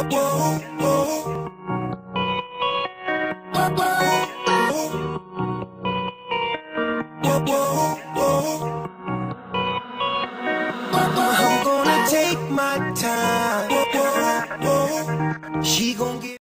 I'm gonna take my time. She gon' get